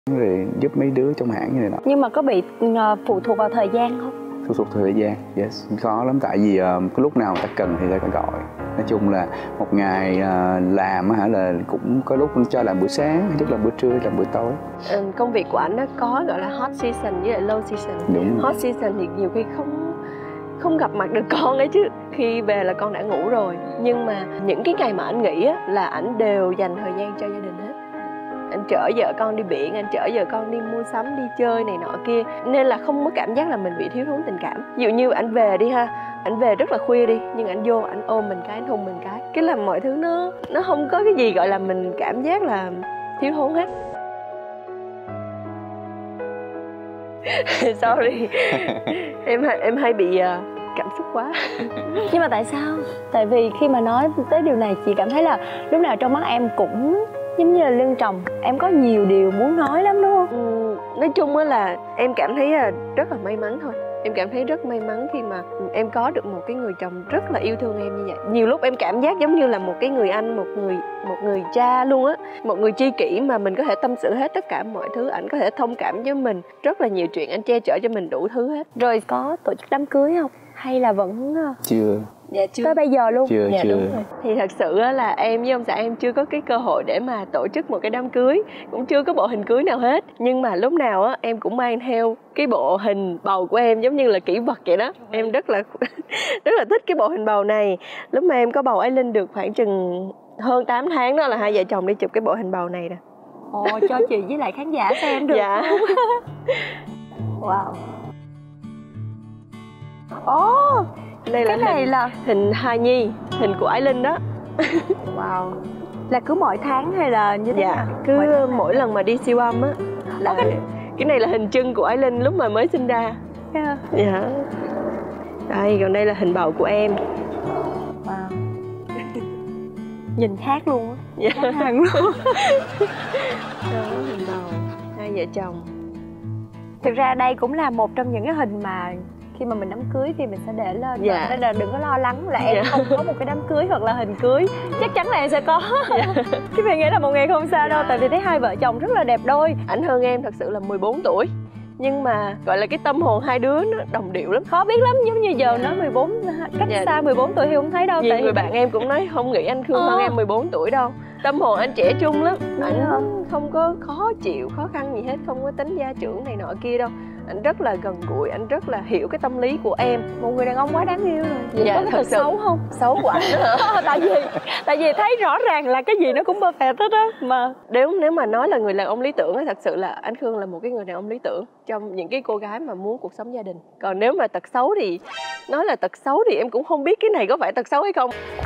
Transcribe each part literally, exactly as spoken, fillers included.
rồi giúp mấy đứa trong hãng như này nọ. Nhưng mà có bị uh, phụ thuộc vào thời gian không? Phụ thuộc thời gian, yes, khó lắm. Tại vì uh, cái lúc nào người ta cần thì người ta gọi. Nói chung là một ngày uh, làm hả là cũng có lúc cho làm buổi sáng, lúc làm buổi trưa, làm buổi tối. Ừ, công việc của anh nó có gọi là hot season với lại low season. Đúng. Hot season thì nhiều khi không không gặp mặt được con ấy chứ, khi về là con đã ngủ rồi. Nhưng mà những cái ngày mà anh nghỉ á, là anh đều dành thời gian cho gia đình hết. Anh chở vợ con đi biển, anh chở vợ con đi mua sắm, đi chơi này nọ kia. Nên là không có cảm giác là mình bị thiếu thốn tình cảm. Ví dụ như anh về đi ha, anh về rất là khuya đi, nhưng anh vô, anh ôm mình cái, anh hôn mình cái, cái là mọi thứ nó nó không có cái gì gọi là mình cảm giác là thiếu thốn hết. Sorry, em em hay bị uh, cảm xúc quá. Nhưng mà tại sao? Tại vì khi mà nói tới điều này, chị cảm thấy là lúc nào trong mắt em cũng giống như là lưng tròng, em có nhiều điều muốn nói lắm đúng không? Ừ, nói chung á là em cảm thấy là rất là may mắn thôi. Em cảm thấy rất may mắn khi mà em có được một cái người chồng rất là yêu thương em như vậy. Nhiều lúc em cảm giác giống như là một cái người anh, một người một người cha luôn á, một người tri kỷ mà mình có thể tâm sự hết tất cả mọi thứ. Ảnh có thể thông cảm với mình rất là nhiều chuyện, anh che chở cho mình đủ thứ hết. Rồi có tổ chức đám cưới không? Hay là vẫn chưa? Dạ chưa. Tới bây giờ luôn? Chưa, dạ, chưa. Đúng rồi. Thì thật sự là em với ông xã em chưa có cái cơ hội để mà tổ chức một cái đám cưới, cũng chưa có bộ hình cưới nào hết. Nhưng mà lúc nào á em cũng mang theo cái bộ hình bầu của em giống như là kỷ vật vậy đó. Em rất là rất là thích cái bộ hình bầu này. Lúc mà em có bầu Ái Linh được khoảng chừng hơn tám tháng đó là hai vợ chồng đi chụp cái bộ hình bầu này nè. Ồ, cho chị với lại khán giả xem được dạ. không? Wow. Ồ, oh, đây là cái này hình, là hình thai nhi, hình của Ái Linh đó. Wow. Là cứ mỗi tháng hay là như thế dạ, nào? cứ mỗi, mỗi lần mà đi siêu âm á là cái... cái này là hình chân của Ái Linh lúc mà mới sinh ra. Yeah. Dạ. Đây, còn đây là hình bầu của em. Wow. Nhìn khác luôn á. Dạ. Khác hẳn luôn. Đó, hình bầu hai vợ chồng. Thực ra đây cũng là một trong những cái hình mà khi mà mình đám cưới thì mình sẽ để lên. Dạ. Nên là đừng có lo lắng là em dạ. không có một cái đám cưới hoặc là hình cưới. Chắc chắn là em sẽ có. Dạ. Chứ mình nghĩ là một ngày không sao đâu. Tại vì thấy hai vợ chồng rất là đẹp đôi. Ảnh hơn em thật sự là mười bốn tuổi. Nhưng mà gọi là cái tâm hồn hai đứa nó đồng điệu lắm. Khó biết lắm, giống như giờ nói mười bốn, cách dạ. xa mười bốn tuổi thì không thấy đâu. Nhiều tại người bạn em cũng nói không nghĩ anh Khương ờ. hơn em mười bốn tuổi đâu. Tâm hồn anh trẻ trung lắm. Anh dạ. không có khó chịu, khó khăn gì hết. Không có tính gia trưởng này nọ kia đâu. Anh rất là gần gũi, anh rất là hiểu cái tâm lý của em. Một người đàn ông quá đáng yêu rồi. Dạ, có cái tật xấu không? Xấu của anh đó hả? tại vì tại vì thấy rõ ràng là cái gì nó cũng perfect hết á mà. Nếu nếu mà nói là người đàn ông lý tưởng thì thật sự là anh Khương là một cái người đàn ông lý tưởng trong những cái cô gái mà muốn cuộc sống gia đình. Còn nếu mà tật xấu thì nói là tật xấu thì em cũng không biết cái này có phải tật xấu hay không.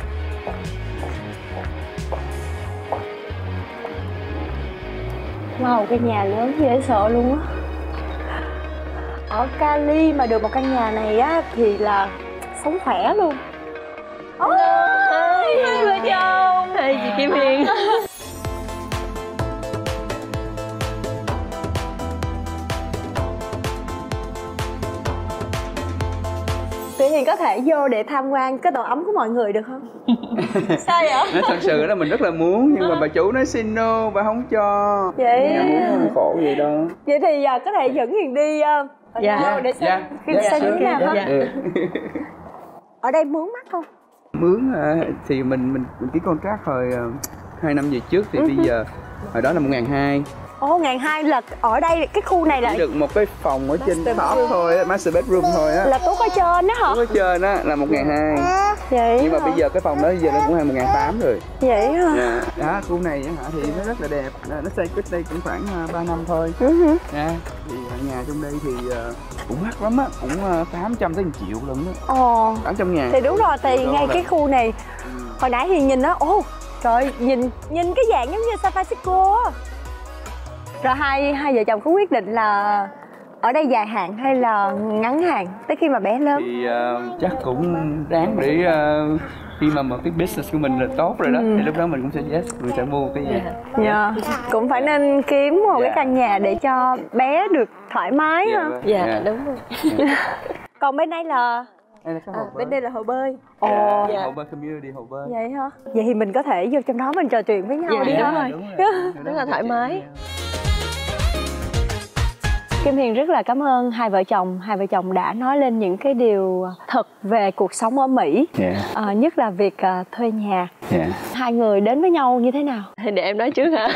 Wow, cái nhà lớn dễ sợ luôn á. Ở Cali mà được một căn nhà này á thì là sống khỏe luôn. Ôi, hai vợ chồng. Hai chị Kim Hiền. Chị Hiền có thể vô để tham quan cái tổ ấm của mọi người được không? Sao vậy? Nói thật sự là mình rất là muốn nhưng mà bà chủ nói xin no, bà không cho. Vậy Nhà muốn khổ vậy đâu. Vậy thì giờ có thể dẫn Hiền đi uh, dạ. đâu để xem dạ. cái dạ. xe như thế nào dạ. hả? dạ. Ở đây mướn mắc không? Mướn thì mình mình, mình ký contract hồi uh, hai năm về trước thì bây giờ hồi đó là một ngàn hai. Ồ, ngàn hai là ở đây cái khu này là chỉ được một cái phòng ở trên top thôi, master bedroom thôi á. Là tuốt ở trên đó hả? Tuốt ở trên á là một ngàn hai. Vậy nhưng mà hả? bây giờ cái phòng đó giờ nó cũng hai một ngàn tám rồi. Vậy hả? Dạ. Đó, khu này á hả thì nó rất là đẹp. Nó xây cách đây cũng khoảng ba năm thôi. Uh-huh. Nha. Thì nhà trong đây thì uh, cũng mắc lắm á, cũng uh, tám trăm tới một triệu lần đó. Ồ. tám trăm ngàn. Thì đúng rồi, thì ngay cái khu này ừ. hồi nãy thì nhìn nó, ô trời, nhìn nhìn cái dạng giống như San Francisco á. Rồi hai hai vợ chồng có quyết định là ở đây dài hạn hay là ngắn hạn tới khi mà bé lớn? Thì uh, chắc cũng đáng để uh, khi mà một cái business của mình là tốt rồi đó, ừ. thì lúc đó mình cũng sẽ yes, mình sẽ mua cái gì. Dạ. Yeah. Cũng phải nên kiếm một yeah. cái căn nhà để cho bé được thoải mái yeah, ha. Dạ, yeah, yeah. đúng rồi. Yeah. Còn bên đây là đây là à, bên đây là hồ bơi. Ồ, yeah, yeah. hồ bơi community, hồ bơi. Vậy hả? Vậy thì mình có thể vô trong đó mình trò chuyện với nhau yeah, đi yeah, đó. Đúng rồi. Rất là thoải mái. Kim Hiền rất là cảm ơn hai vợ chồng hai vợ chồng đã nói lên những cái điều thật về cuộc sống ở Mỹ. Yeah. À, nhất là việc uh, thuê nhà. Yeah. Hai người đến với nhau như thế nào? Thì để em nói trước hả?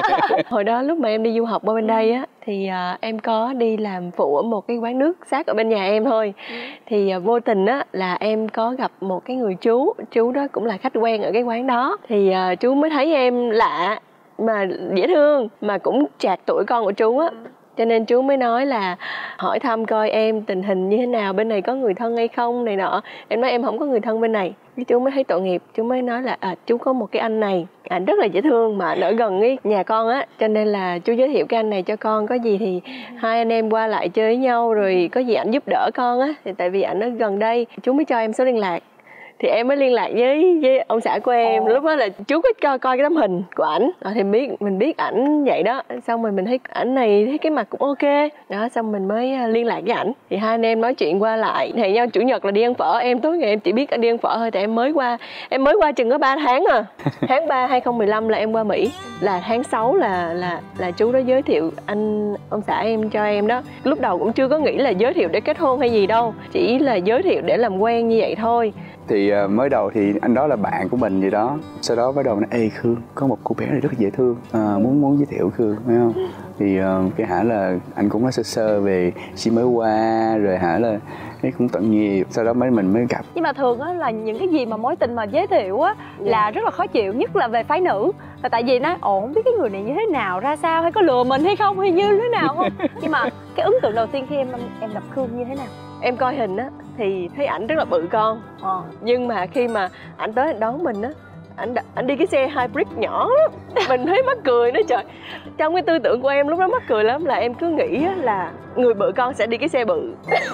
Hồi đó lúc mà em đi du học ở bên đây á thì uh, em có đi làm phụ ở một cái quán nước sát ở bên nhà em thôi. Thì uh, vô tình á là em có gặp một cái người chú, chú đó cũng là khách quen ở cái quán đó. Thì uh, chú mới thấy em lạ mà dễ thương, mà cũng chạc tuổi con của chú á, cho nên chú mới nói là hỏi thăm coi em tình hình như thế nào, bên này có người thân hay không này nọ. Em nói em không có người thân bên này. Cái chú mới thấy tội nghiệp, chú mới nói là à, chú có một cái anh này, ảnh rất là dễ thương mà ảnh ở gần cái nhà con á, cho nên là chú giới thiệu cái anh này cho con, có gì thì hai anh em qua lại chơi với nhau, rồi có gì ảnh giúp đỡ con á. Thì tại vì ảnh ở gần đây, chú mới cho em số liên lạc. Thì em mới liên lạc với với ông xã của em. Ồ. Lúc đó là chú có coi coi cái tấm hình của ảnh, thì biết mình biết ảnh vậy đó. Xong rồi mình thấy ảnh này thấy cái mặt cũng ok đó, xong mình mới liên lạc với ảnh. Thì hai anh em nói chuyện qua lại, hẹn nhau chủ nhật là đi ăn phở. Em tối ngày em chỉ biết đi ăn phở thôi, tại em mới qua em mới qua chừng có ba tháng à. Tháng ba hai không một năm là em qua Mỹ, là tháng sáu là là là chú đó giới thiệu anh ông xã em cho em đó. Lúc đầu cũng chưa có nghĩ là giới thiệu để kết hôn hay gì đâu, chỉ là giới thiệu để làm quen như vậy thôi. Thì uh, mới đầu thì anh đó là bạn của mình gì đó, sau đó bắt đầu nói ê Khương có một cô bé này rất là dễ thương, uh, muốn muốn giới thiệu Khương phải không? Thì uh, cái hả là anh cũng nói sơ sơ về chị mới qua, rồi hả là cái cũng tội nghiệp, sau đó mấy mình mới gặp. Nhưng mà thường á là những cái gì mà mối tình mà giới thiệu á là rất là khó chịu, nhất là về phái nữ, là tại vì nói ồ không biết cái người này như thế nào ra sao, hay có lừa mình hay không, hay như thế nào không. Nhưng mà cái ấn tượng đầu tiên khi em em gặp Khương như thế nào? Em coi hình á thì thấy ảnh rất là bự con, ờ. nhưng mà khi mà ảnh tới ảnh đón mình á, ảnh ảnh đi cái xe hybrid nhỏ á, mình thấy mắc cười nữa trời. Trong cái tư tưởng của em lúc đó mắc cười lắm, là em cứ nghĩ á, là người bự con sẽ đi cái xe bự.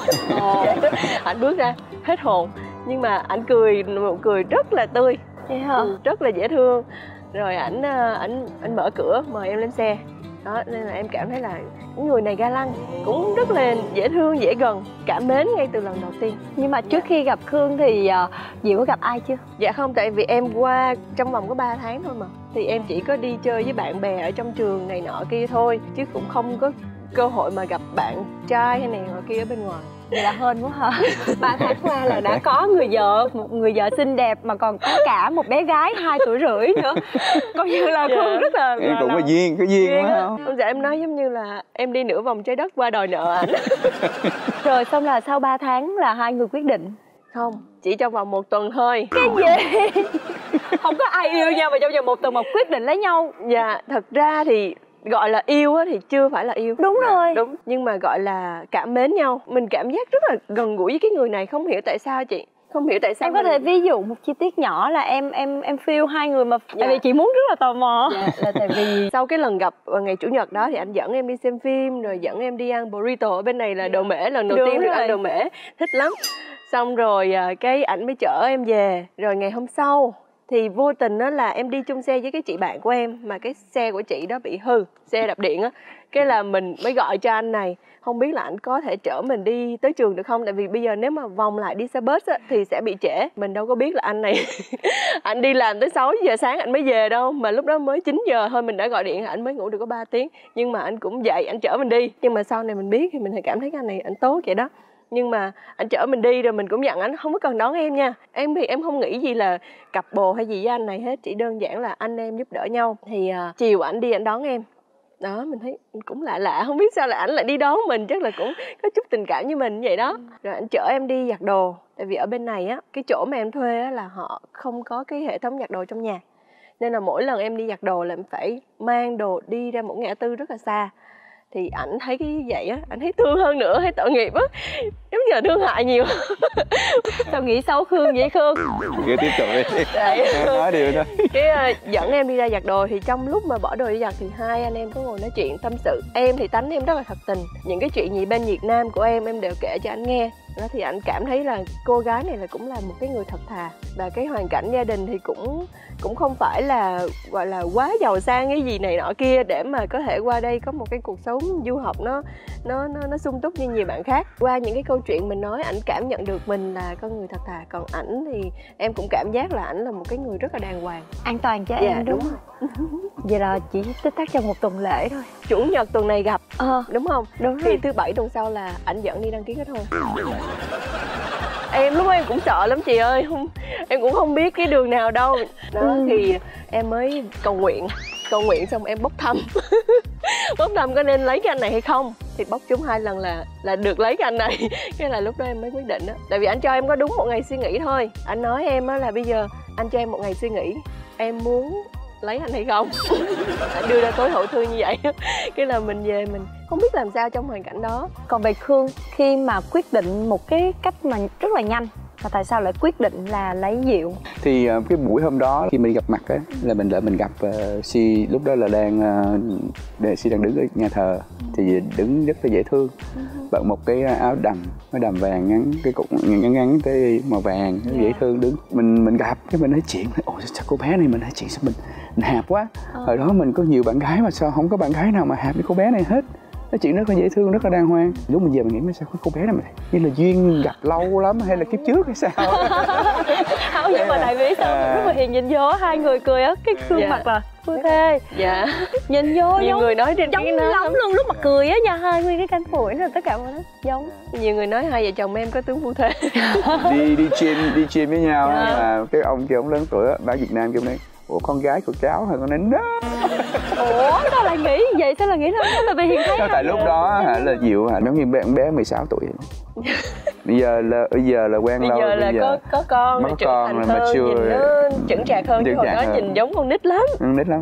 Ờ. Ảnh bước ra hết hồn, nhưng mà ảnh cười một cười rất là tươi, yeah. rất là dễ thương. Rồi ảnh ảnh ảnh mở cửa mời em lên xe đó, nên là em cảm thấy là người này ga lăng, cũng rất là dễ thương, dễ gần, cảm mến ngay từ lần đầu tiên. Nhưng mà trước khi gặp Khương thì uh, Diệu có gặp ai chưa? Dạ không, tại vì em qua trong vòng có ba tháng thôi mà, thì em chỉ có đi chơi với bạn bè ở trong trường này nọ kia thôi, chứ cũng không có cơ hội mà gặp bạn trai hay này nọ kia ở bên ngoài. Vậy là hên quá hả? Ba tháng qua là đã có người vợ, một người vợ xinh đẹp mà còn có cả một bé gái hai tuổi rưỡi nữa. Coi như là Khương yeah. rất là, là cũng là... có duyên, có duyên, duyên quá không? Ông xã em nói giống như là em đi nửa vòng trái đất qua đòi nợ ảnh. Rồi xong là sau ba tháng là hai người quyết định. Không, chỉ trong vòng một tuần thôi. Cái gì? Không có ai yêu nhau mà trong vòng một tuần mà quyết định lấy nhau. Dạ, thật ra thì gọi là yêu á thì chưa phải là yêu. Đúng rồi. Đúng, nhưng mà gọi là cảm mến nhau. Mình cảm giác rất là gần gũi với cái người này, không hiểu tại sao chị. Không hiểu tại sao. Em có mình... thể ví dụ một chi tiết nhỏ là em em em feel hai người mà dạ. Tại vì chị muốn rất là tò mò. Dạ, là tại vì sau cái lần gặp ngày chủ nhật đó thì anh dẫn em đi xem phim, rồi dẫn em đi ăn burrito ở bên này là đồ mễ, lần đầu Đúng tiên được ăn đồ mễ, thích lắm. Xong rồi cái ảnh mới chở em về, rồi ngày hôm sau thì vô tình đó là em đi chung xe với cái chị bạn của em, mà cái xe của chị đó bị hư, xe đạp điện á. Cái là mình mới gọi cho anh này, không biết là anh có thể chở mình đi tới trường được không, tại vì bây giờ nếu mà vòng lại đi xe bus á, thì sẽ bị trễ. Mình đâu có biết là anh này anh đi làm tới sáu giờ sáng anh mới về đâu, mà lúc đó mới chín giờ thôi mình đã gọi điện, anh mới ngủ được có ba tiếng, nhưng mà anh cũng dậy anh chở mình đi. Nhưng mà sau này mình biết thì mình cảm thấy cái anh này anh tốt vậy đó. Nhưng mà anh chở mình đi rồi mình cũng dặn anh không có cần đón em nha. Em thì em không nghĩ gì là cặp bồ hay gì với anh này hết, chỉ đơn giản là anh em giúp đỡ nhau. Thì uh, chiều ảnh đi anh đón em. Đó, mình thấy cũng lạ lạ, không biết sao là ảnh lại đi đón mình, chắc là cũng có chút tình cảm với mình vậy đó. Rồi anh chở em đi giặt đồ, tại vì ở bên này á, cái chỗ mà em thuê á là họ không có cái hệ thống giặt đồ trong nhà. Nên là mỗi lần em đi giặt đồ là em phải mang đồ đi ra một ngã tư rất là xa. Thì ảnh thấy cái vậy á, ảnh thấy thương hơn nữa, thấy tội nghiệp á, giống như là thương hại nhiều. Sao nghĩ xấu Khương vậy Khương? Cứ tiếp tục đi. Đấy. Nói điều thôi. Cái uh, dẫn em đi ra giặt đồ thì trong lúc mà bỏ đồ đi giặt thì hai anh em có ngồi nói chuyện tâm sự. Em thì tánh em rất là thật tình, những cái chuyện gì bên Việt Nam của em em đều kể cho anh nghe. Đó thì anh cảm thấy là cô gái này là cũng là một cái người thật thà, và cái hoàn cảnh gia đình thì cũng cũng không phải là gọi là quá giàu sang cái gì này nọ kia để mà có thể qua đây có một cái cuộc sống du học nó nó nó nó sung túc như nhiều bạn khác. Qua những cái câu chuyện mình nói, ảnh cảm nhận được mình là con người thật thà, còn ảnh thì em cũng cảm giác là ảnh là một cái người rất là đàng hoàng, an toàn cho dạ, em. Đúng, đúng rồi. Vậy là chỉ tích tắc trong một tuần lễ thôi. Chủ nhật tuần này gặp Ờ, đúng không? đúng Thì rồi. thứ bảy tuần sau là ảnh dẫn đi đăng ký kết hôn. Em lúc đó em cũng sợ lắm chị ơi, không em cũng không biết cái đường nào đâu đó. Ừ. Thì em mới cầu nguyện cầu nguyện xong em bốc thăm bốc thăm có nên lấy cái anh này hay không, thì bốc trúng hai lần là là được lấy cái anh này. Cái là lúc đó em mới quyết định đó, tại vì anh cho em có đúng một ngày suy nghĩ thôi. Anh nói em á là bây giờ anh cho em một ngày suy nghĩ, em muốn lấy anh hay không. Anh đưa ra tối hậu thư như vậy. Cái là mình về mình không biết làm sao trong hoàn cảnh đó. Còn về Khương, khi mà quyết định một cái cách mà rất là nhanh, và tại sao lại quyết định là lấy Diệu? Thì uh, cái buổi hôm đó khi mình đi gặp mặt á, là mình lại mình gặp uh, Si lúc đó là đang uh, Si đang đứng ở nhà thờ, thì đứng rất là dễ thương, bận một cái áo đầm, áo đầm vàng ngắn, cái cục ngắn ngắn tới màu vàng, rất dễ thương đứng. Mình mình gặp cái mình nói chuyện, ồ sao cô bé này mình nói chuyện sao mình, mình hạp quá. Ờ. Hồi đó mình có nhiều bạn gái mà sao không có bạn gái nào mà hạp với cô bé này hết. Nói chuyện rất là dễ thương, rất là đàng hoàng. Lúc mình về mình nghĩ mà sao cô bé này mà như là duyên gặp lâu lắm hay là kiếp trước hay sao. Không, nhưng mà tại vì sao à. Lúc mà Hiền nhìn vô hai người cười á, cái gương dạ. mặt là phu thê. Dạ. Nhìn vô nhiều giống, người nói trên giống cái lắm luôn, lúc mà cười á nha, hai nguyên cái cánh phổi rồi tất cả mọi thứ giống. Nhiều người nói hai vợ chồng em có tướng phu thê. đi đi chuyên đi chuyên với nhau dạ. mà cái ông kia ông lớn tuổi á, báo Việt Nam kêu này, ủa con gái của cháu hả con nên đó. Ủa sao lại nghĩ vậy, sao lại nghĩ đó? Tại vì Hiền thấy sao tại lúc đó hả là Diệu hả giống như bé bé mười sáu tuổi. Bây giờ là bây giờ là quen bây lâu giờ là bây giờ có có con, có con rồi mature, nhìn nó chững chạc hơn, chứ hồi đó hơn. nhìn giống con nít lắm. Con nít lắm.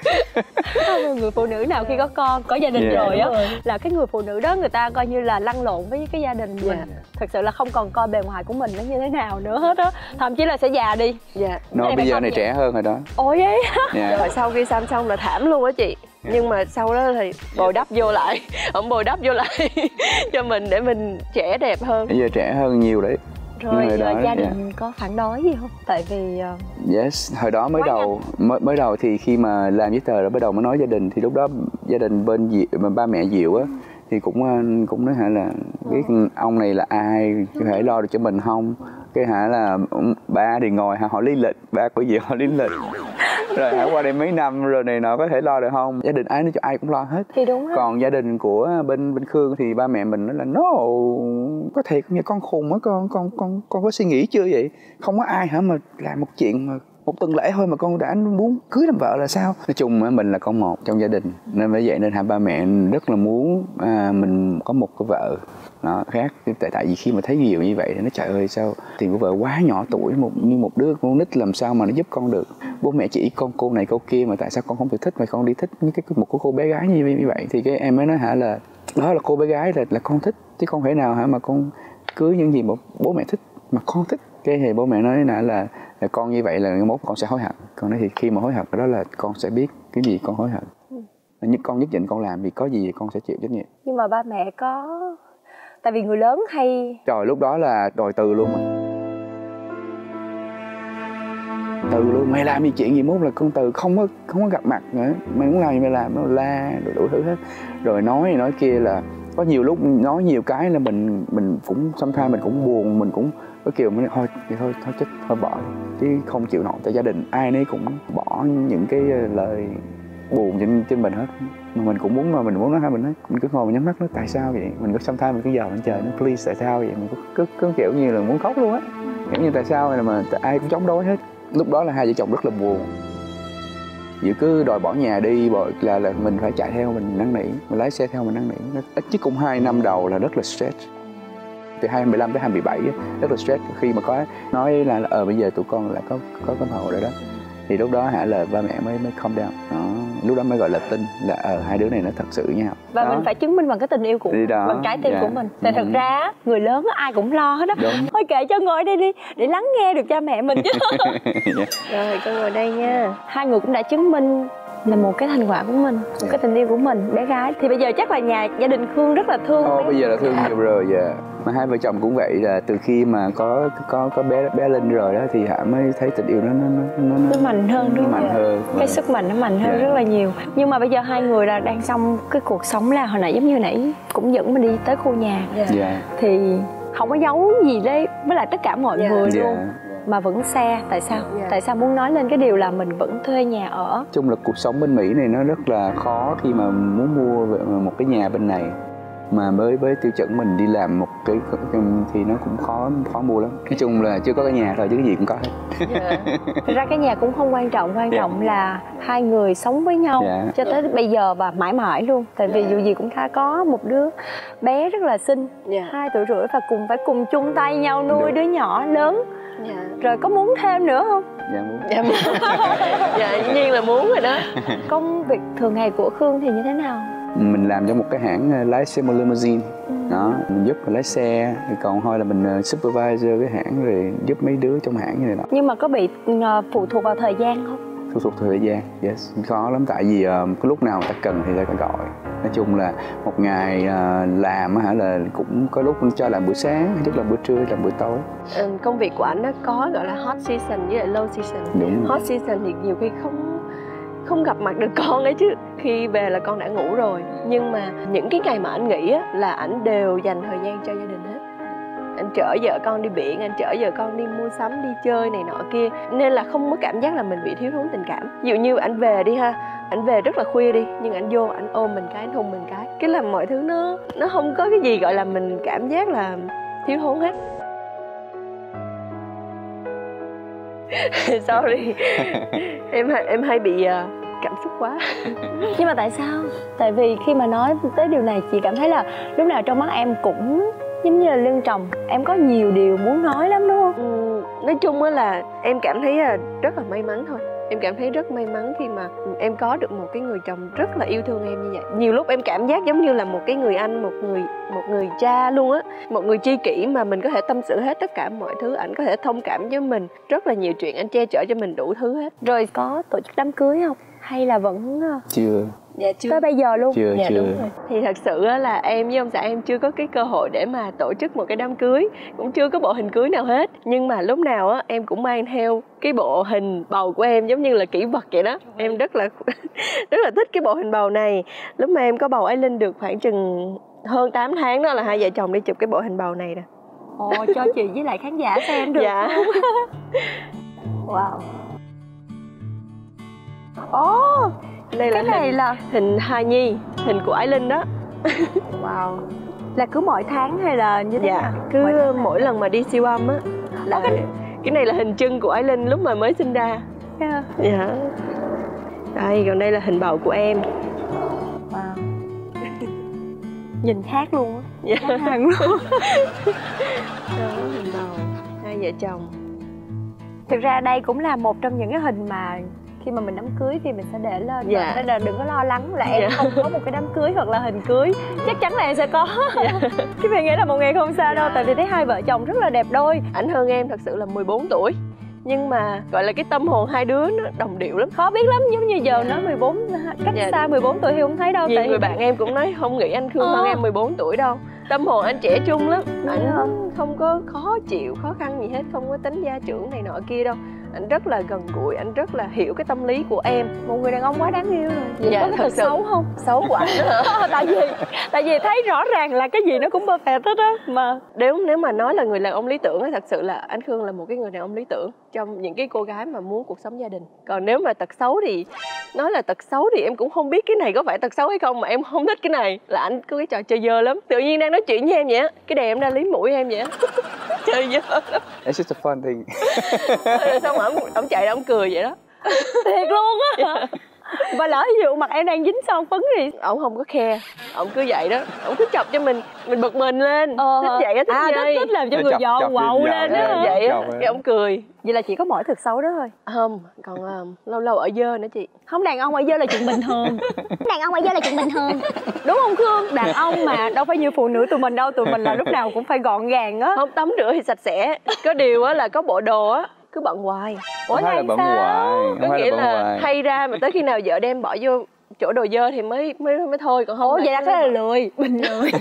Người phụ nữ nào khi có con, có gia đình yeah. rồi á, là cái người phụ nữ đó người ta coi như là lăn lộn với cái gia đình mình. Yeah. Thật sự là không còn coi bề ngoài của mình nó như thế nào nữa hết á, thậm chí là sẽ già đi. Dạ. Yeah. Nó bây giờ này trẻ hơn rồi đó. Ôi vậy. Yeah. Rồi sau khi xăm xong là thảm luôn á chị. Yeah. Nhưng mà sau đó thì bồi đắp vô lại, ông bồi đắp vô lại cho mình để mình trẻ đẹp hơn. Bây giờ trẻ hơn nhiều đấy. Rồi đó, gia đình yeah. có phản đối gì không? Tại vì uh... yes, hồi đó mới đầu mới, mới đầu thì khi mà làm giấy tờ rồi bắt đầu mới nói gia đình, thì lúc đó gia đình bên Diệu, mà ba mẹ Diệu á thì cũng cũng nói hả là biết ông này là ai, có thể lo được cho mình không. Cái hả là ba thì ngồi hả họ lý lịch, ba của Diệu họ lý lịch rồi hả qua đây mấy năm rồi này nọ có thể lo được không. Gia đình ai nói cho ai cũng lo hết. Thì đúng đó. Còn gia đình của bên bên Khương thì ba mẹ mình nói là no, có thể như con khùng á, con con con con có suy nghĩ chưa vậy, không có ai hả mà làm một chuyện mà một tuần lễ thôi mà con đã muốn cưới làm vợ là sao. Nói chung mình là con một trong gia đình nên bởi vậy nên hả ba mẹ rất là muốn à, mình có một cái vợ nó khác. Tại tại vì khi mà thấy nhiều như vậy thì nó trời ơi sao tiền của vợ quá nhỏ tuổi, một như một đứa con nít làm sao mà nó giúp con được. Bố mẹ chỉ con cô này cô kia mà tại sao con không thể thích mà con đi thích những cái một cô, cô bé gái như, như vậy. Thì cái em mới nói hả là đó là cô bé gái là là con thích, chứ không thể nào hả mà con cưới những gì mà bố mẹ thích mà con thích. Cái thì bố mẹ nói là là, là con như vậy là mốt con sẽ hối hận. Con nói thì khi mà hối hận đó là con sẽ biết cái gì con hối hận. Nhưng con nhất định con làm vì có gì thì con sẽ chịu trách nhiệm. Nhưng mà ba mẹ có, tại vì người lớn hay trời lúc đó là đòi từ luôn mà, từ luôn, mày làm gì chuyện gì mốt là con từ, không có không có gặp mặt nữa, mày muốn làm gì mày làm, nó la rồi đủ thứ hết, rồi nói nói kia. Là có nhiều lúc nói nhiều cái là mình mình cũng sometimes mình cũng buồn, mình cũng có kiểu mình thôi thì thôi thôi chết thôi bỏ đi. Chứ không chịu nổi, tại gia đình ai nấy cũng bỏ những cái lời buồn trên trên mình hết, mà mình cũng muốn mà mình muốn nói hay mình nói mình cứ ngồi mình nhắm mắt nói tại sao vậy, mình cứ sometimes mình cứ giờ mình chờ nó please tại sao vậy, mình cứ, cứ, cứ kiểu như là muốn khóc luôn á, kiểu như tại sao này mà ai cũng chống đối hết. Lúc đó là hai vợ chồng rất là buồn. Diệu cứ đòi bỏ nhà đi, bỏ là là mình phải chạy theo, mình năn nỉ, mình lái xe theo mình năn nỉ. Ít nhất cũng hai năm đầu là rất là stress. Từ hai mươi lăm tới hai mươi bảy rất là stress, khi mà có nói là ờ bây giờ tụi con là có có có hộ rồi đó, thì lúc đó hả là ba mẹ mới mới calm down đó. Lúc đó mới gọi là tin là ờ hai đứa này nó thật sự với nhau. Và đó. Mình phải chứng minh bằng cái tình yêu của mình, bằng trái tim yeah. của mình. Tại ừ. thật ra người lớn ai cũng lo hết đó. Thôi kệ cho ngồi đây đi để lắng nghe được cha mẹ mình chứ. yeah. Rồi con ngồi đây nha. Hai người cũng đã chứng minh là một cái thành quả của mình, một yeah. cái tình yêu của mình, bé gái. Thì bây giờ chắc là nhà gia đình Khương rất là thương. Ồ, bây giờ là thương nhiều rồi dạ. Yeah. Mà hai vợ chồng cũng vậy, là từ khi mà có có có bé bé Linh rồi đó thì Hạ mới thấy tình yêu nó nó nó nó, nó mạnh hơn, đúng nó mạnh hơn. Cái sức mạnh nó mạnh hơn yeah. rất là nhiều. Nhưng mà bây giờ hai người là đang xong cái cuộc sống là hồi nãy giống như nãy cũng dẫn mình đi tới khu nhà. Yeah. Yeah. Thì không có giấu gì đấy với lại tất cả mọi yeah. người luôn. Yeah. mà vẫn xe, tại sao? Dạ. Tại sao muốn nói lên cái điều là mình vẫn thuê nhà ở? Chung là cuộc sống bên Mỹ này nó rất là khó khi mà muốn mua một cái nhà bên này mà với với tiêu chuẩn mình đi làm một cái thì nó cũng khó khó mua lắm. Nói chung là chưa có cái nhà thôi chứ cái gì cũng có hết. Yeah. Thực ra cái nhà cũng không quan trọng, quan Yeah. trọng là hai người sống với nhau Yeah. cho tới bây giờ và mãi mãi luôn. Tại vì dù gì cũng đã có một đứa bé rất là xinh, Yeah. hai tuổi rưỡi và cùng phải cùng chung tay nhau nuôi Được. đứa nhỏ lớn. Dạ. Rồi có muốn thêm nữa không? Dạ muốn. Dạ, dạ dĩ nhiên là muốn rồi đó. Công việc thường ngày của Khương thì như thế nào? Mình làm cho một cái hãng lái xe limousine. Ừ. Đó, mình giúp lái xe, còn thôi là mình supervisor cái hãng rồi giúp mấy đứa trong hãng như này đó. Nhưng mà có bị uh, phụ thuộc vào thời gian không? Phụ thuộc thời gian, yes, khó lắm tại vì uh, cái lúc nào người ta cần thì người ta gọi. Nói chung là một ngày uh, làm hả là cũng có lúc cho làm buổi sáng, lúc làm bữa trưa, làm buổi tối. Ừ, công việc của anh nó có gọi là hot season với lại low season. Đúng. Hot season thì nhiều khi không không gặp mặt được con ấy chứ, khi về là con đã ngủ rồi. Nhưng mà những cái ngày mà anh nghỉ á, là anh đều dành thời gian cho gia đình hết. Anh chở vợ con đi biển, anh chở vợ con đi mua sắm, đi chơi này nọ kia, nên là không có cảm giác là mình bị thiếu thốn tình cảm. Ví dụ như anh về đi ha, anh về rất là khuya đi, nhưng anh vô anh ôm mình cái, anh hôn mình cái, cái là mọi thứ nó nó không có cái gì gọi là mình cảm giác là thiếu thốn hết. Sorry, em hay em hay bị uh, cảm xúc quá. Nhưng mà tại sao? Tại vì khi mà nói tới điều này, chị cảm thấy là lúc nào trong mắt em cũng giống như là lưng tròng, em có nhiều điều muốn nói lắm đúng không? Ừ, nói chung á là em cảm thấy là rất là may mắn thôi. Em cảm thấy rất may mắn khi mà em có được một cái người chồng rất là yêu thương em như vậy. Nhiều lúc em cảm giác giống như là một cái người anh, một người một người cha luôn á, một người tri kỷ mà mình có thể tâm sự hết tất cả mọi thứ. Ảnh có thể thông cảm với mình rất là nhiều chuyện, anh che chở cho mình đủ thứ hết. Rồi có tổ chức đám cưới không? Hay là vẫn Chưa. Dạ chưa. tới bây giờ luôn? Chưa, Dạ chưa. đúng rồi. Thì thật sự là em với ông xã em chưa có cái cơ hội để mà tổ chức một cái đám cưới, cũng chưa có bộ hình cưới nào hết. Nhưng mà lúc nào á em cũng mang theo cái bộ hình bầu của em giống như là kỷ vật vậy đó. Em rất là rất là thích cái bộ hình bầu này. Lúc mà em có bầu Ái Linh được khoảng chừng hơn tám tháng đó là hai vợ chồng đi chụp cái bộ hình bầu này nè. Ồ, cho chị với lại khán giả xem được Dạ. không? Wow. Ồ, oh, Đây là cái này hình, là hình hài nhi, hình của Ái Linh đó. wow. Là cứ mỗi tháng hay là như thế Dạ, nào? cứ mỗi, mỗi, tháng mỗi lần mà đi siêu âm á là Ồ, cái- cái này là hình chân của Ái Linh lúc mà mới sinh ra. Yeah. Dạ. Đây, còn đây là hình bầu của em. Wow. Nhìn khác luôn á. Dạ. Khác hẳn luôn. Đó, hình bầu hai vợ chồng. Thực ra đây cũng là một trong những cái hình mà khi mà mình đám cưới thì mình sẽ để lên. Dạ. Nên là đừng có lo lắng là em Dạ. không có một cái đám cưới hoặc là hình cưới. Chắc chắn là em sẽ có. Dạ. Chứ mình nghĩ là một ngày không sao đâu. Dạ. Tại vì thấy hai vợ chồng rất là đẹp đôi. Ảnh hơn em thật sự là mười bốn tuổi. Nhưng mà gọi là cái tâm hồn hai đứa nó đồng điệu lắm. Khó biết lắm, giống như giờ nói mười bốn, cách Dạ. xa mười bốn tuổi thì không thấy đâu. Nhiều tại người vì- bạn em cũng nói không nghĩ anh Khương Ờ. hơn em mười bốn tuổi đâu. Tâm hồn anh trẻ trung lắm. Đúng Ảnh rồi. không có khó chịu, khó khăn gì hết. Không có tính gia trưởng này nọ kia đâu. Anh rất là gần gũi, anh rất là hiểu cái tâm lý của em. Một người đàn ông quá đáng yêu rồi. Vậy Dạ, có cái thật tật sự. xấu không? Xấu của anh đó hả? tại vì tại vì thấy rõ ràng là cái gì nó cũng perfect hết á mà. Nếu nếu mà nói là người đàn ông lý tưởng ấy, thật sự là anh Khương là một cái người đàn ông lý tưởng trong những cái cô gái mà muốn cuộc sống gia đình. Còn nếu mà tật xấu thì nói là tật xấu thì em cũng không biết cái này có phải tật xấu hay không, mà em không thích cái này là anh có cái trò chơi dơ lắm. Tự nhiên đang nói chuyện với em vậy á, cái đè em ra liếm mũi em vậy á. Chơi dơ lắm. It's just a fun thing. Rồi xong ổng ổng chạy ra ổng cười vậy đó. Thiệt luôn á. Và lỡ ví dụ mặt em đang dính son phấn thì Ổng không có khe, ổng cứ vậy đó, ổng cứ chọc cho mình mình bực mình lên. ờ, Thích vậy á, thích à, nhây. thích, thích làm cho Chọc- người chọc giàu lên quậu giàu lên lên. đó hả? Vậy á, Chọc cái ổng cười. Vậy là chỉ có mỗi thực xấu đó thôi. Không, còn uh, lâu lâu ở dơ nữa chị. Không, đàn ông ở dơ là chuyện bình thường. Đàn ông ở dơ là chuyện bình thường. Đúng không Khương? Đàn ông mà đâu phải như phụ nữ tụi mình đâu. Tụi mình là lúc nào cũng phải gọn gàng á. Không, tắm rửa thì sạch sẽ. Có điều á là có bộ đồ á cứ bận hoài. Ủa Không phải là là bận sao? hoài, Có không phải nghĩa là bận là hoài. thay ra mà tới khi nào vợ đem bỏ vô chỗ đồ dơ thì mới mới mới thôi, còn không. Ủa vậy là cái là lười. Mình lười.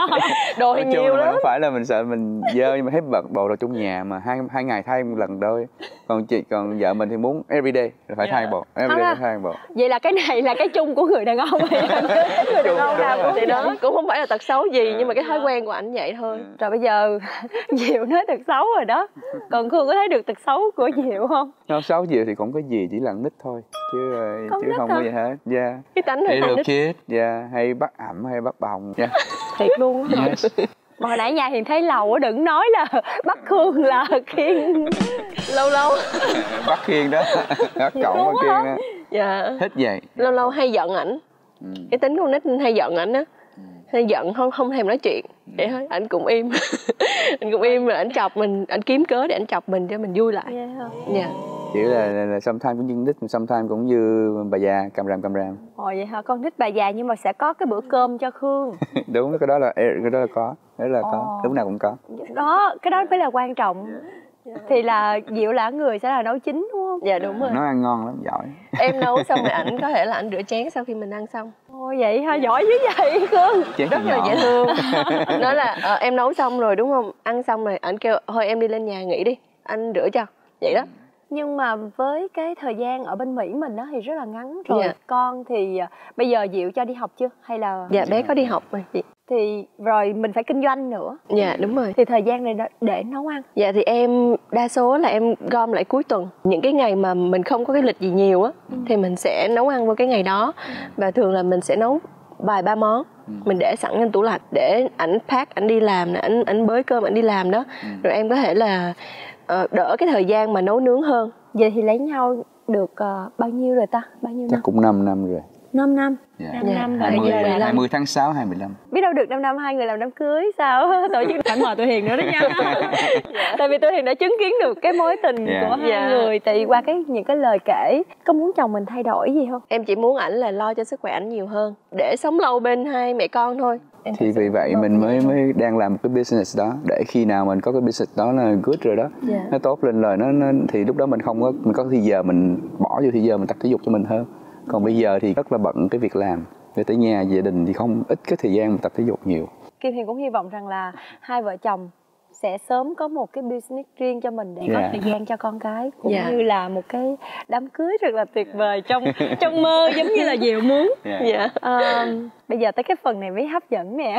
Đồ thì nhiều lắm. Không phải là mình sợ mình dơ, nhưng mà thấy bật bộ đồ trong nhà mà hai hai ngày thay một lần thôi. Còn chị còn vợ mình thì muốn everyday là phải thay bộ, everyday phải thay bộ. Vậy là cái này là cái chung của người đàn ông hay là người đàn ông nào cũng thì đó cũng không phải là tật xấu gì, nhưng mà cái thói quen của ảnh vậy thôi. Rồi bây giờ Diệu nói tật xấu rồi đó, còn Khương có thấy được tật xấu của Diệu không? Nó xấu Diệu thì cũng có gì, chỉ là nít thôi chứ Con chứ nít không hả? có gì hết. Yeah. Cái tánh Hay hơi được nít. kid, yeah, hay bắt ẩm hay bắt bồng. Yeah. Thiệt luôn á. Yes. Mà hồi nãy nhà Hiền thấy lầu á, đừng nói là bắt Khương là Khiên. Lâu lâu Bắt Khiên đó, bắt cổng bắt Khiên đó. dạ Thích vậy. lâu lâu hay giận ảnh. Ừ. Cái tính con nít hay giận ảnh á, hay giận không không thèm nói chuyện vậy thôi, ảnh cũng im. Ảnh cũng im rồi ảnh chọc mình, ảnh kiếm cớ để ảnh chọc mình cho mình vui lại. Yeah. Dạ. Chỉ là, là, là sometimes cũng như nít, sometimes cũng như bà già cầm ràm cầm ràm. Ồ vậy hả? Con thích bà già nhưng mà sẽ có cái bữa cơm cho Khương. Đúng, cái đó là cái đó là có, cái đó là có, Ồ. lúc nào cũng có. Đó, cái đó mới là quan trọng. Thì là Diệu là người sẽ là nấu chính đúng không? Dạ đúng rồi. Nó ăn ngon lắm, giỏi. Em nấu xong rồi ảnh có thể là ảnh rửa chén sau khi mình ăn xong. Ồ vậy hả? Giỏi dữ vậy Khương. Chén Rất là nhỏ. dễ thương. Nói là ờ, em nấu xong rồi đúng không, ăn xong rồi ảnh kêu thôi em đi lên nhà nghỉ đi, anh rửa cho, vậy đó. Nhưng mà với cái thời gian ở bên Mỹ mình đó thì rất là ngắn rồi. Dạ. Con thì à, bây giờ Diệu cho đi học chưa? Hay là Dạ bé có đi học mà chị. thì rồi mình phải kinh doanh nữa. Dạ đúng rồi. Thì thời gian này để, để nấu ăn. Dạ thì em đa số là em gom lại cuối tuần. Những cái ngày mà mình không có cái lịch gì nhiều á Ừ. thì mình sẽ nấu ăn vào cái ngày đó. Và thường là mình sẽ nấu vài ba món. Mình để sẵn trong tủ lạnh để ảnh pack, ảnh đi làm, ảnh ảnh bới cơm ảnh đi làm đó. Rồi em có thể là ờ, đỡ cái thời gian mà nấu nướng hơn. Vậy thì lấy nhau được ờ, bao nhiêu rồi ta? Bao nhiêu Chắc năm? cũng năm năm rồi. năm năm. Dạ. năm Dạ. năm rồi. hai mươi, Bây giờ là hai mươi tháng sáu hai mươi lăm. Biết đâu được năm năm hai người làm đám cưới sao? Tổ chức phải mời tụi Hiền nữa đó nha. Tại vì tụi Hiền đã chứng kiến được cái mối tình Dạ. của hai Dạ. người. Tại vì qua cái những cái lời kể, có muốn chồng mình thay đổi gì không? Em chỉ muốn ảnh là lo cho sức khỏe ảnh nhiều hơn, để sống lâu bên hai mẹ con thôi. Em Thì vì vậy mình mới mới đang làm một cái business đó, để khi nào mình có cái business đó là good rồi đó, Dạ. nó tốt lên lời nó, nó thì lúc đó mình không có mình có thì giờ mình bỏ vô thì giờ mình tập thể dục cho mình hơn. Còn bây giờ thì rất là bận cái việc làm, về tới nhà gia đình thì không ít cái thời gian mình tập thể dục nhiều. Kim Hiền cũng hy vọng rằng là hai vợ chồng sẽ sớm có một cái business riêng cho mình để có Dạ. thời gian cho con cái, cũng Dạ. như là một cái đám cưới rất là tuyệt vời trong trong mơ, giống như là Diệu muốn. Dạ. À, bây giờ tới cái phần này mới hấp dẫn nè.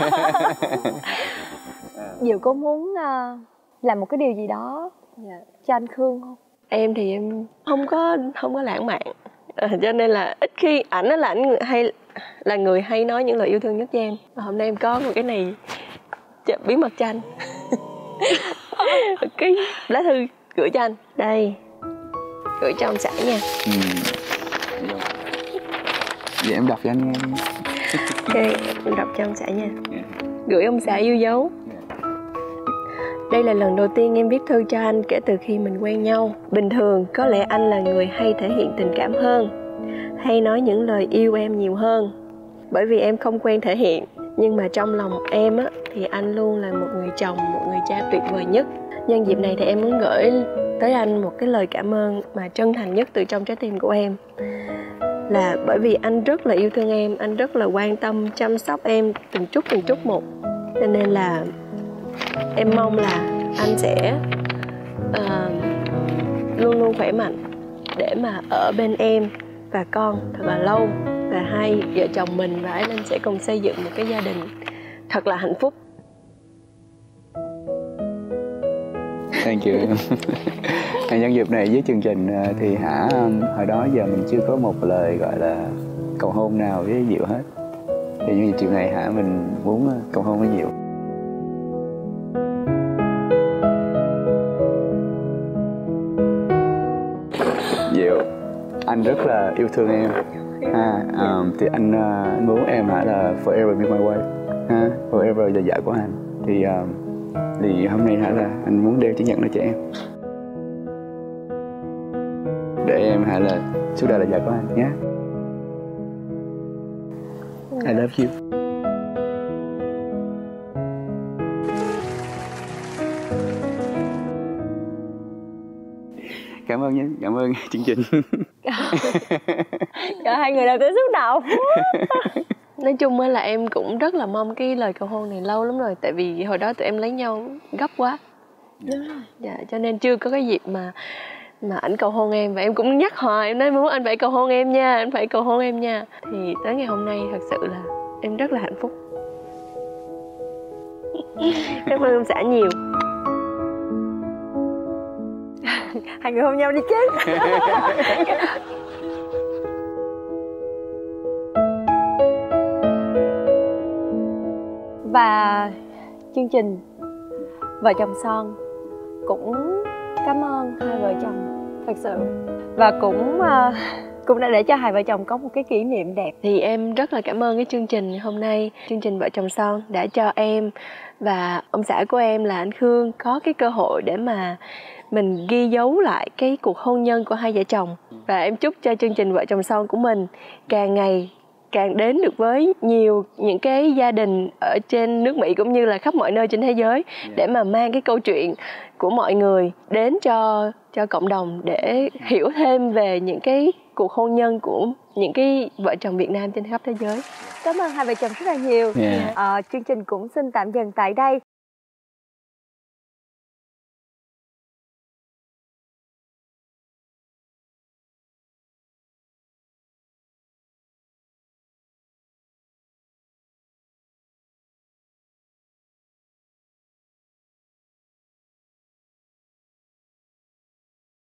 Diệu có muốn uh, làm một cái điều gì đó cho anh Khương không? Em thì em không có không có lãng mạn. Ờ, cho nên là ít khi ảnh á là ảnh người- hay là người hay nói những lời yêu thương nhất cho em. Và hôm nay em có một cái này ch- bí mật cho anh. Cái lá thư gửi cho anh đây, gửi cho ông xã nha. Ừ. Vậy em đọc cho anh nghe đi. Ok, em đọc cho ông xã nha. Gửi ông xã yêu dấu. Đây là lần đầu tiên em viết thư cho anh kể từ khi mình quen nhau. Bình thường có lẽ anh là người hay thể hiện tình cảm hơn, hay nói những lời yêu em nhiều hơn. Bởi vì em không quen thể hiện, nhưng mà trong lòng em á, thì anh luôn là một người chồng, một người cha tuyệt vời nhất. Nhân dịp này thì em muốn gửi tới anh một cái lời cảm ơn mà chân thành nhất từ trong trái tim của em. Là bởi vì anh rất là yêu thương em, anh rất là quan tâm, chăm sóc em từng chút từng chút một. Cho nên là em mong là anh sẽ uh, luôn luôn khỏe mạnh để mà ở bên em và con thật là lâu. Và hai vợ chồng mình và anh sẽ cùng xây dựng một cái gia đình thật là hạnh phúc. Thank you. Nhân dịp này với chương trình thì Hả hồi đó giờ mình chưa có một lời gọi là cầu hôn nào với Diệu hết. Thì nhân dịp chiều này Hả mình muốn cầu hôn với Diệu. Diệu, anh rất là yêu thương em. Ha, um, thì anh, uh, anh muốn em Hả là forever be my wife. Ha, forever là vợ của anh. Thì um, thì hôm nay Hả là anh muốn đeo chứng nhận đó cho em, để em Hả là suốt đời là vợ của anh nhé. I love you. Cảm ơn nhé, cảm ơn chương trình. Trời, hai người nào tới xúc động. Nói chung á là em cũng rất là mong cái lời cầu hôn này lâu lắm rồi. Tại vì hồi đó tụi em lấy nhau gấp quá. Đúng rồi. Dạ, cho nên chưa có cái dịp mà mà ảnh cầu hôn em. Và em cũng nhắc hoài, em nói muốn anh phải cầu hôn em nha, anh phải cầu hôn em nha. Thì tới ngày hôm nay thật sự là em rất là hạnh phúc. Cảm ơn ông xã nhiều. Hai người hôn nhau đi chứ. Và chương trình Vợ Chồng Son cũng cảm ơn hai vợ chồng thật sự. Và cũng uh, cũng đã để cho hai vợ chồng có một cái kỷ niệm đẹp. Thì em rất là cảm ơn cái chương trình hôm nay, chương trình Vợ Chồng Son đã cho em và ông xã của em là anh Khương có cái cơ hội để mà mình ghi dấu lại cái cuộc hôn nhân của hai vợ chồng. Và em chúc cho chương trình Vợ Chồng Son của mình càng ngày càng đến được với nhiều những cái gia đình ở trên nước Mỹ cũng như là khắp mọi nơi trên thế giới, để mà mang cái câu chuyện của mọi người đến cho cho cộng đồng để hiểu thêm về những cái cuộc hôn nhân của những cái vợ chồng Việt Nam trên khắp thế giới. Cảm ơn hai vợ chồng rất là nhiều. Yeah. Ờ, chương trình cũng xin tạm dừng tại đây.